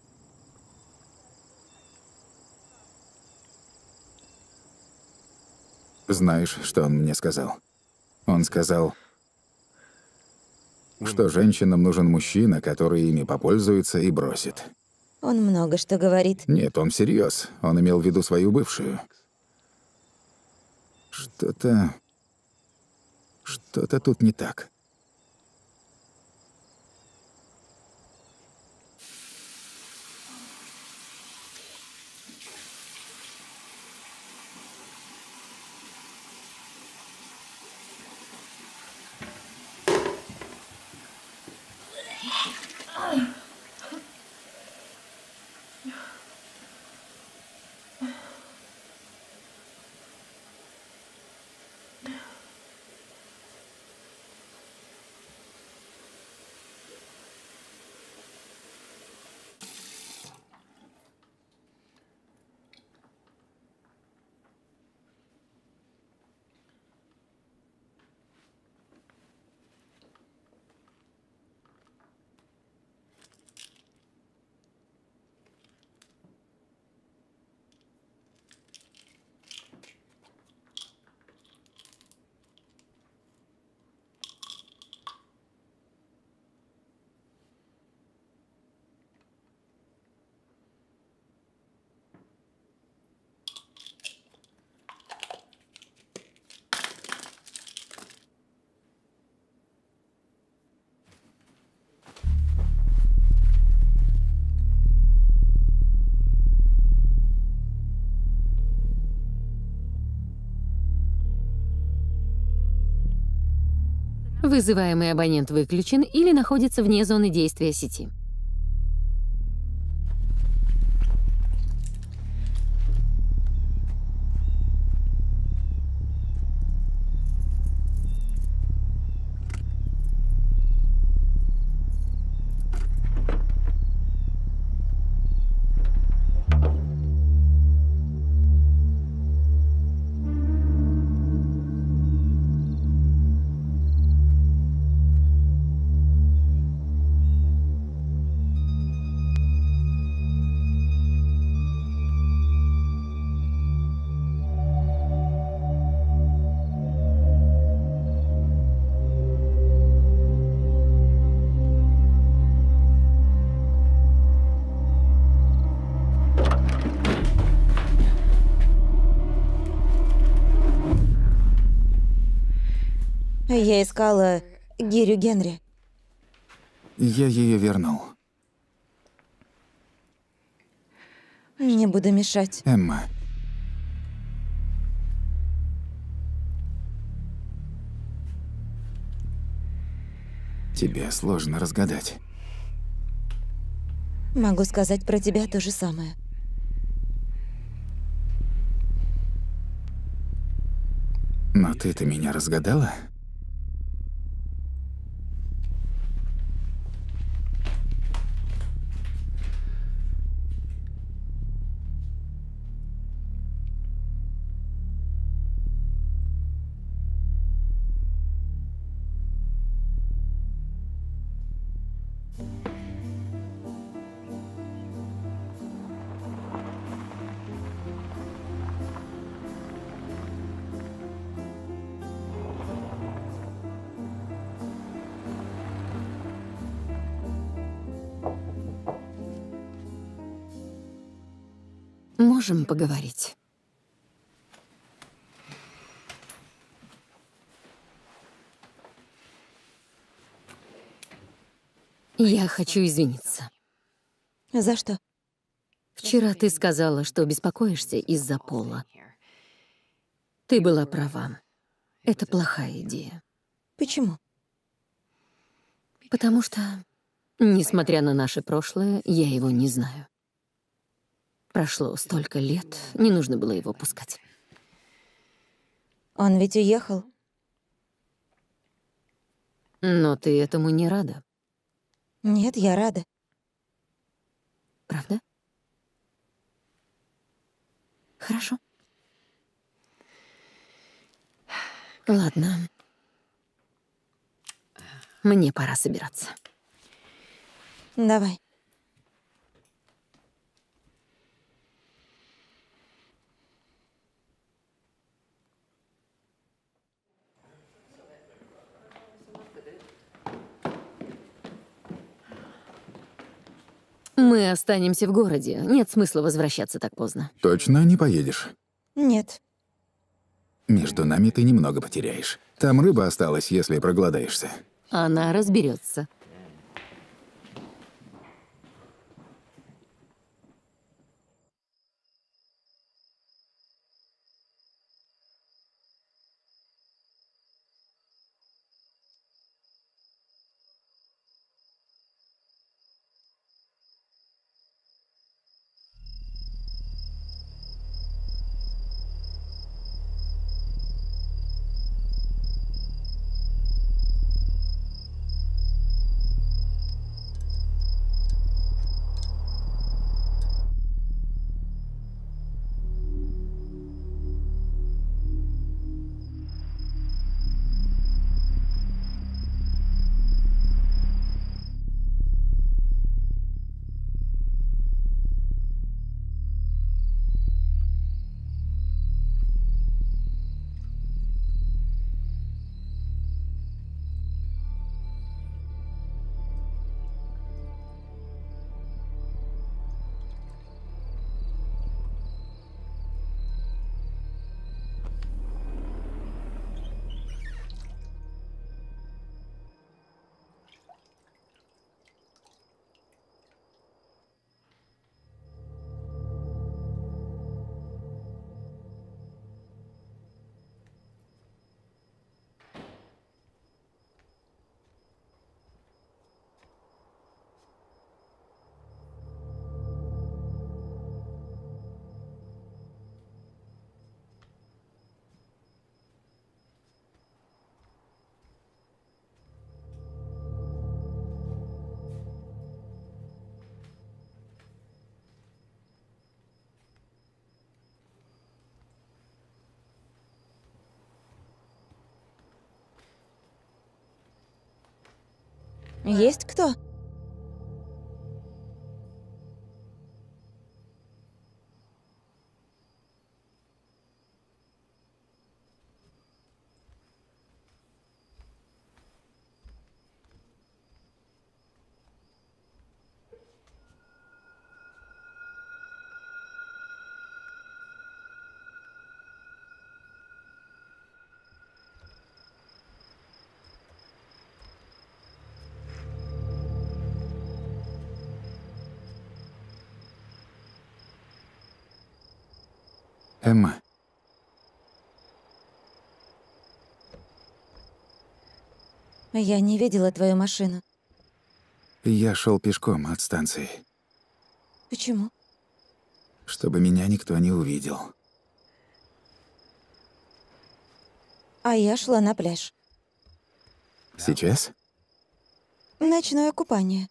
Знаешь, что он мне сказал? Он сказал, что женщинам нужен мужчина, который ими попользуется и бросит. Он много что говорит. Нет, он всерьез. Он имел в виду свою бывшую. Что-то... Что-то тут не так. Вызываемый абонент выключен или находится вне зоны действия сети. Я искала гирю Генри. Я ее вернул. Не буду мешать. Эмма. Тебе сложно разгадать. Могу сказать про тебя то же самое. Но ты-то меня разгадала? Можем поговорить. Я хочу извиниться. За что? Вчера ты сказала, что беспокоишься из-за Пола. Ты была права. Это плохая идея. Почему? Потому что, несмотря на наше прошлое, я его не знаю. Прошло столько лет, не нужно было его пускать. Он ведь уехал. Но ты этому не рада, Нет, я рада. правда? Хорошо. Ладно. Мне пора собираться. Давай. Мы останемся в городе. Нет смысла возвращаться так поздно. Точно не поедешь? Нет. Между нами ты немного потеряешь. Там рыба осталась, если проголодаешься. Она разберется. Есть кто? Эмма, Я не видела твою машину. я шел пешком от станции, Почему? чтобы меня никто не увидел. А я шла на пляж. Сейчас? Ночное купание.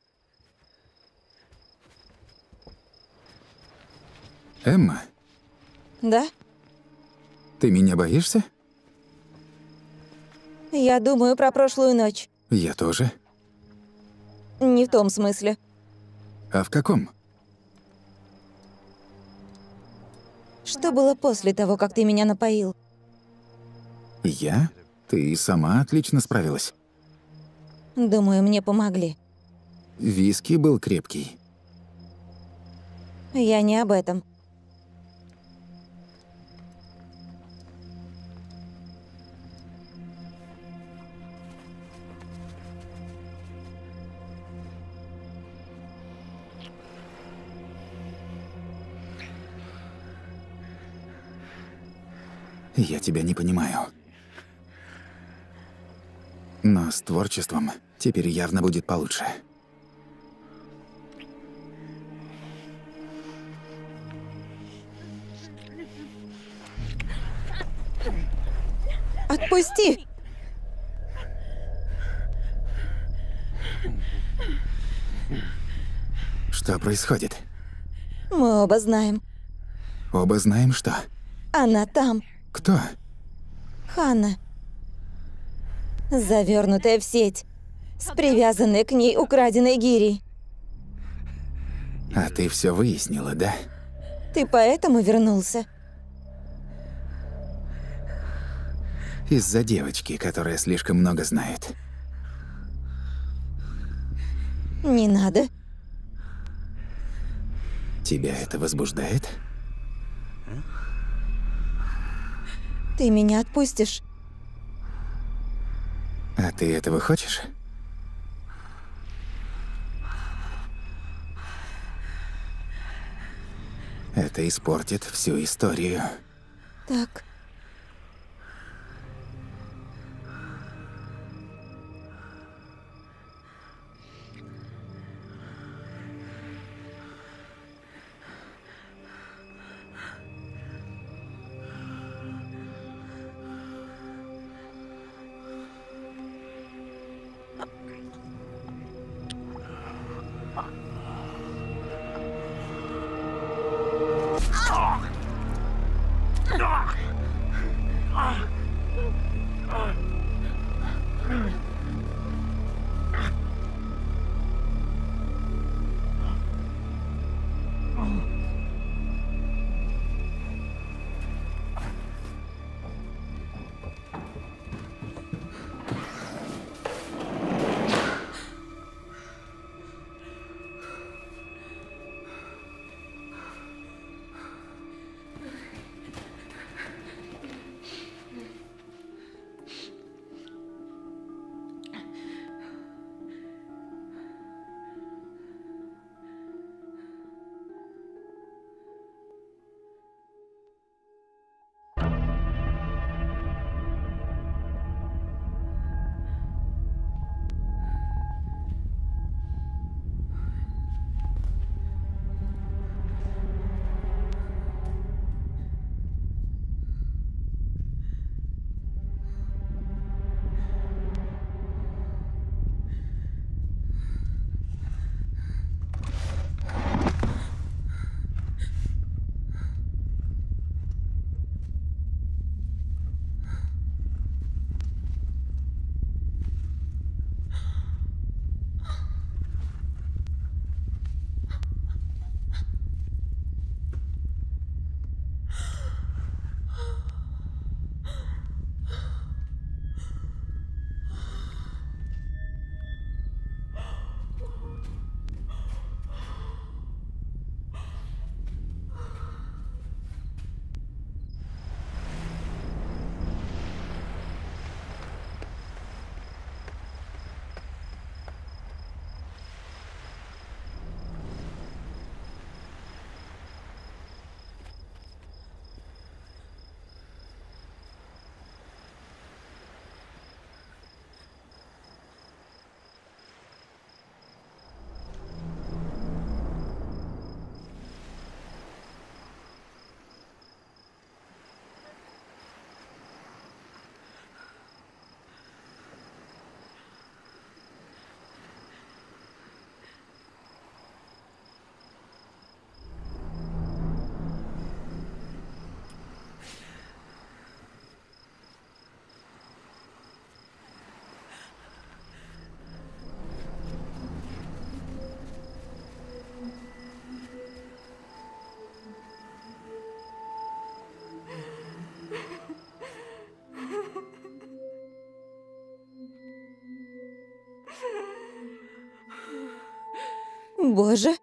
Эмма, Да? ты меня боишься? Я думаю про прошлую ночь. Я тоже. Не в том смысле. А в каком? Что было после того, как ты меня напоил? Я? Ты сама отлично справилась. Думаю, мне помогли. Виски был крепкий. Я не об этом. Я тебя не понимаю. Но с творчеством теперь явно будет получше. Отпусти! Что происходит? Мы оба знаем. Оба знаем, что. Она там. Кто? Ханна. Завернутая в сеть. С привязанной к ней украденной гирей. А ты все выяснила, да? Ты поэтому вернулся? Из-за девочки, которая слишком много знает. Не надо. Тебя это возбуждает? Ты меня отпустишь. А ты этого хочешь? Это испортит всю историю. Так. Боже.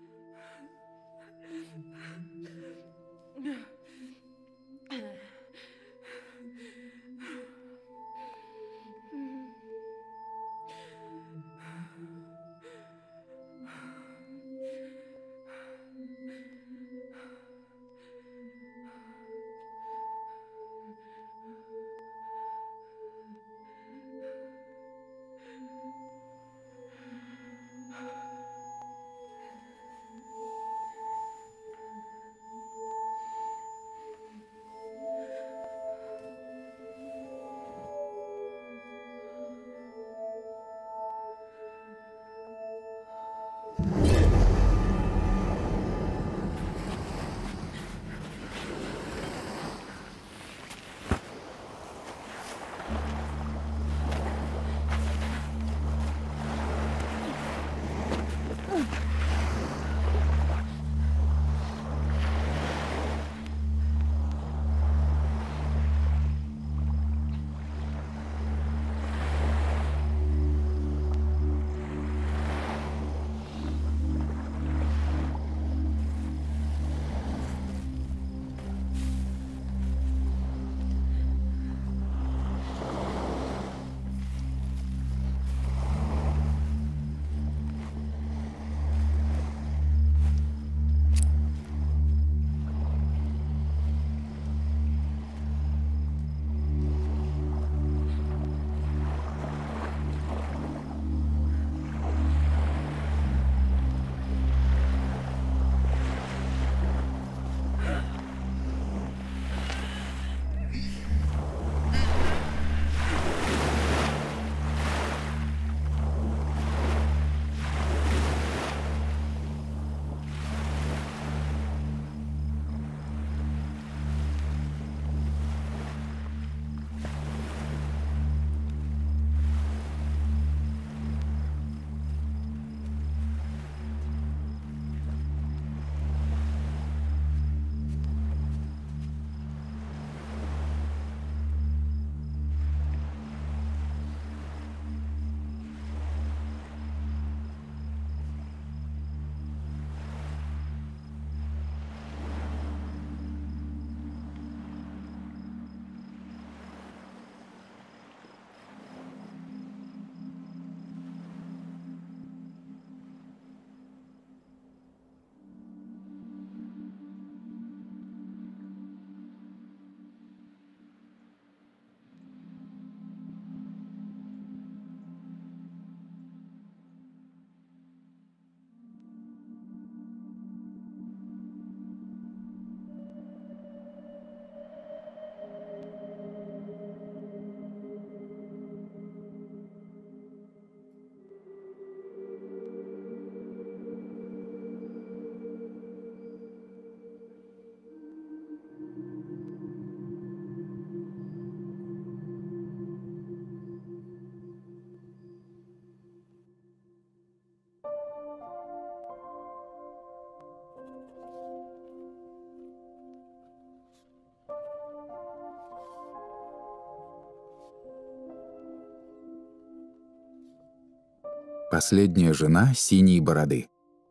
Последняя жена синей бороды.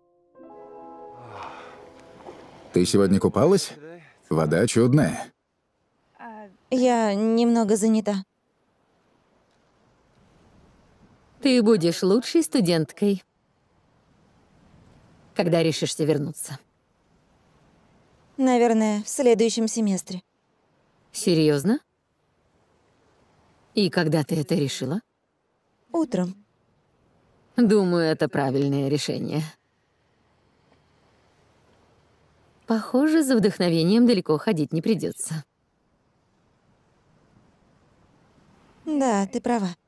Ты сегодня купалась? Вода чудная. Я немного занята. Ты будешь лучшей студенткой, когда решишься вернуться. Наверное, в следующем семестре. Серьезно? И когда ты это решила? Утром. Думаю, это правильное решение. Похоже, за вдохновением далеко ходить не придется. Да, ты права.